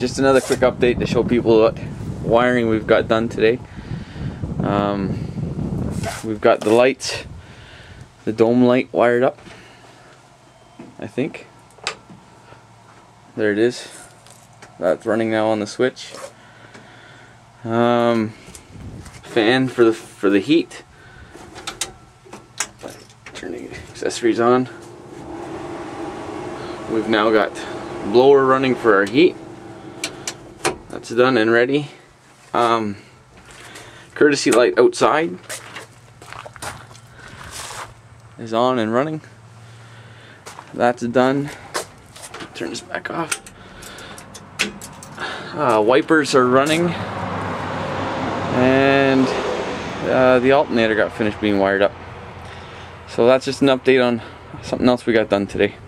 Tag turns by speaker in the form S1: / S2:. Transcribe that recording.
S1: Just another quick update to show people what wiring we've got done today. We've got the lights, the dome light wired up, I think. There it is. That's running now on the switch. Fan for the heat. Turn the accessories on. We've now got blower running for our heat. That's done and ready. Courtesy light outside is on and running. That's done. Turn this back off. Wipers are running, and the alternator got finished being wired up. So that's just an update on something else we got done today.